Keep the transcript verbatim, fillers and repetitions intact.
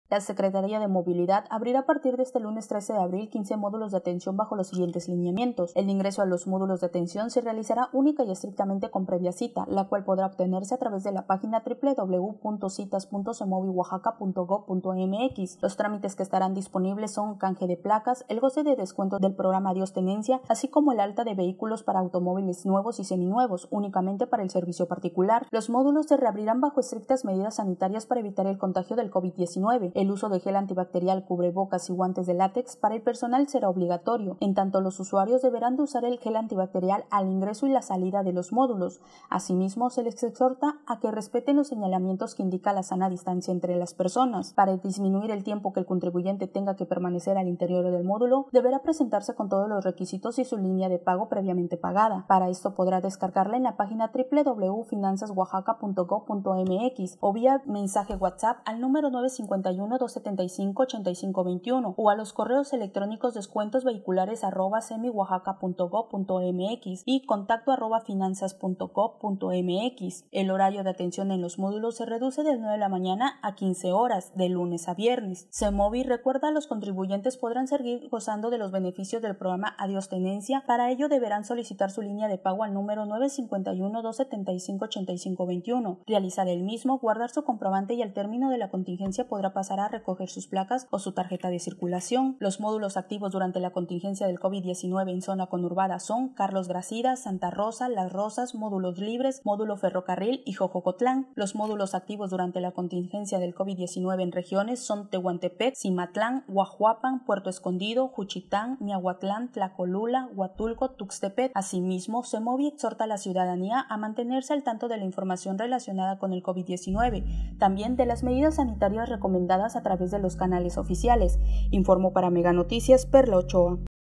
La Secretaría de Movilidad abrirá a partir de este lunes trece de abril quince módulos de atención bajo los siguientes lineamientos. El ingreso a los módulos de atención se realizará única y estrictamente con previa cita, la cual podrá obtenerse a través de la página doble u doble u doble u punto citas punto semovi-oaxaca punto gob punto mx. Los trámites que estarán disponibles son canje de placas, el goce de descuento del programa Adiós Tenencia, así como el alta de vehículos para automóviles nuevos y seminuevos, únicamente para el servicio particular. Los módulos se reabrirán bajo estrictas medidas sanitarias para evitar el contagio del COVID diecinueve. El uso de gel antibacterial, cubrebocas y guantes de látex para el personal será obligatorio. En tanto, los usuarios deberán de usar el gel antibacterial al ingreso y la salida de los módulos. Asimismo, se les exhorta a que respeten los señalamientos que indica la sana distancia entre las personas. Para disminuir el tiempo que el contribuyente tenga que permanecer al interior del módulo, deberá presentarse con todos los requisitos y su línea de pago previamente pagada. Para esto podrá descargarla en la página doble u doble u doble u punto finanzas oaxaca punto gob punto mx o vía mensaje WhatsApp al número nueve cinco uno, dos siete cinco, ocho cinco dos uno o a los correos electrónicos descuentos vehiculares arroba semioaxaca punto gob punto mx y contacto arroba finanzas punto gob punto mx. El horario de atención en los módulos se reduce de nueve de la mañana a quince horas, de lunes a viernes. Semovi recuerda a los contribuyentes podrán seguir gozando de los beneficios del programa Adiós Tenencia. Para ello deberán solicitar su línea de pago al número nueve cinco uno, dos siete cinco, ocho cinco dos uno, realizar el mismo, guardar su comprobante y al término de la contingencia podrá pasar a recoger sus placas o su tarjeta de circulación. Los módulos activos durante la contingencia del COVID diecinueve en zona conurbada son Carlos Gracida, Santa Rosa, Las Rosas, Módulos Libres, Módulo Ferrocarril y Jojocotlán. Los módulos activos durante la contingencia del COVID diecinueve en regiones son Tehuantepec, Cimatlán, Guajuapan, Puerto Escondido, Juchitán, Miahuatlán, Tlacolula, Huatulco, Tuxtepec. Asimismo, Semovi exhorta a la ciudadanía a mantenerse al tanto de la información relacionada con el COVID diecinueve, también de las medidas sanitarias recomendadas a través de los canales oficiales. Informó para Mega Noticias Perla Ochoa.